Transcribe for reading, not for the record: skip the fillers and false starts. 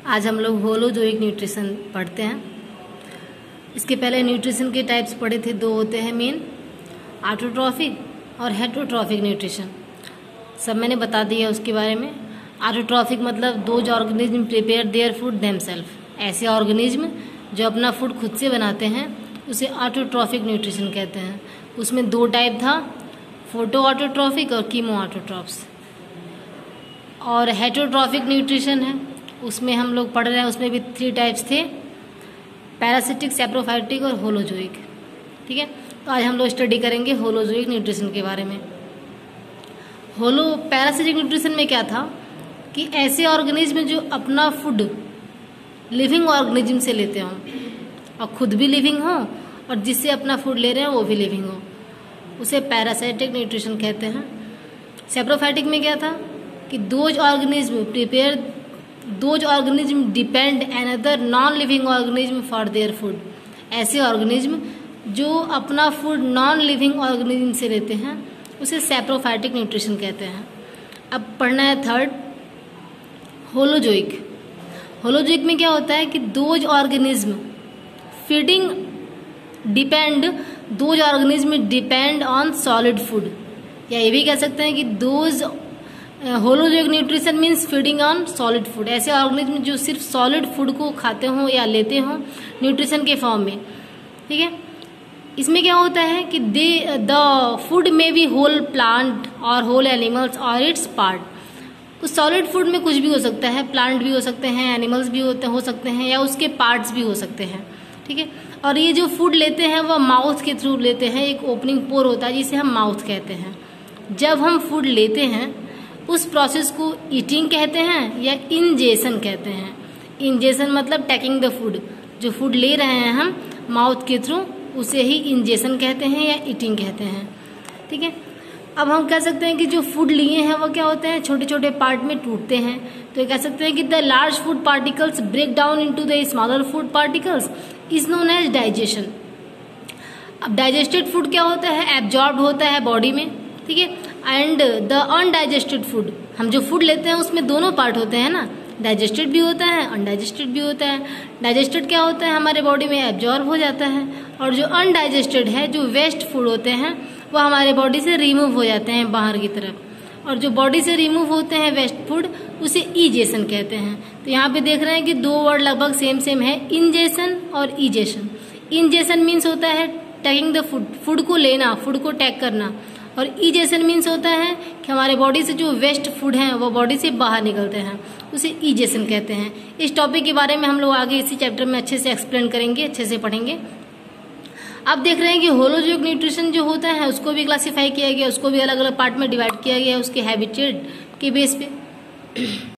आज हम लोग होलोजोइक न्यूट्रिशन पढ़ते हैं। इसके पहले न्यूट्रिशन के टाइप्स पढ़े थे, दो होते हैं मेन, ऑटोट्रॉफिक और हेटरोट्रॉफिक न्यूट्रिशन। सब मैंने बता दिया उसके बारे में। ऑटोट्रॉफिक मतलब those organism prepare their food themselves. ऐसे ऑर्गेनिज्म जो अपना फूड खुद से बनाते हैं उसे ऑटोट्रॉफिक न्यूट्रिशन कहते हैं। उसमें दो टाइप था, फोटो ऑटोट्रॉफिक और कीमो ऑटोट्रॉफ्स। और हेटरोट्रॉफिक न्यूट्रिशन है, उसमें हम लोग पढ़ रहे हैं, उसमें भी 3 टाइप्स थे, पैरासिटिक, सैप्रोफाइटिक और होलोजोइक। ठीक है, तो आज हम लोग स्टडी करेंगे होलोजोइक न्यूट्रिशन के बारे में। पैरासिटिक न्यूट्रिशन में क्या था कि ऐसे ऑर्गेनिज्म जो अपना फूड लिविंग ऑर्गेनिज्म से लेते हों और खुद भी लिविंग हो और जिससे अपना फूड ले रहे हैं वो भी लिविंग हो, उसे पैरासिटिक न्यूट्रिशन कहते हैं। सैप्रोफाइटिक में क्या था कि those organism depend another non living organism for their food. ऐसे ऑर्गेनिज्म जो अपना फूड नॉन लिविंग ऑर्गेनिज्म से लेते हैं उसे सैप्रोफाइटिक न्यूट्रिशन कहते हैं। अब पढ़ना है थर्ड, होलोजोइक। होलोजोइक में क्या होता है कि those organism feeding those organism depend on solid food, या ये भी कह सकते हैं कि those holozoic nutrition means feeding on solid food. ऐसे ऑर्गेनिज्म जो सिर्फ सॉलिड फूड को खाते हों या लेते हों न्यूट्रिशन के फॉर्म में। ठीक है, इसमें क्या होता है कि द फूड में बी होल प्लांट और होल एनिमल्स और इट्स पार्ट। उस सॉलिड फूड में कुछ भी हो सकता है, प्लांट भी हो सकते हैं, एनिमल्स भी हो सकते हैं, या उसके पार्ट्स भी हो सकते हैं। ठीक है, और ये जो फूड लेते हैं वह माउथ के थ्रू लेते हैं। एक ओपनिंग पोर होता है जिसे हम माउथ कहते हैं। जब हम फूड लेते हैं उस प्रोसेस को ईटिंग कहते हैं या इंजेशन कहते हैं। इंजेशन मतलब टेकिंग द फूड, जो फूड ले रहे हैं हम माउथ के थ्रू उसे ही इंजेशन कहते हैं या ईटिंग कहते हैं। ठीक है, अब हम कह सकते हैं कि जो फूड लिए हैं वो क्या होते हैं, छोटे छोटे पार्ट में टूटते हैं। तो कह सकते हैं कि the large food particles break down into the smaller food particles is known as digestion. अब डाइजेस्टेड फूड क्या होता है, एब्जॉर्ब होता है बॉडी में। ठीक है, एंड द अनडाइजेस्टेड फूड, हम जो फूड लेते हैं उसमें दोनों पार्ट होते हैं ना, डाइजेस्टेड भी होता है, अनडाइजेस्टेड भी होता है। डाइजेस्टेड क्या होता है, हमारे बॉडी में एब्जॉर्ब हो जाता है, और जो अनडाइजेस्टेड है, जो वेस्ट फूड होते हैं, वो हमारे बॉडी से रिमूव हो जाते हैं बाहर की तरफ। और जो बॉडी से रिमूव होते हैं वेस्ट फूड उसे इजेशन कहते हैं। तो यहाँ पे देख रहे हैं कि दो वर्ड लगभग सेम है, इंजेशन और इजेशन। इंजेशन मीन्स होता है टेकिंग द फूड को लेना, फूड को टैग करना, और इजेशन मीन्स होता है कि हमारे बॉडी से जो वेस्ट फूड है वो बॉडी से बाहर निकलते हैं, उसे इजेशन कहते हैं। इस टॉपिक के बारे में हम लोग आगे इसी चैप्टर में अच्छे से एक्सप्लेन करेंगे, अच्छे से पढ़ेंगे। अब देख रहे हैं कि होलोजोइक न्यूट्रिशन जो होता है उसको भी क्लासीफाई किया गया, उसको भी अलग अलग पार्ट में डिवाइड किया गया उसके हैबिटेट के बेस पे।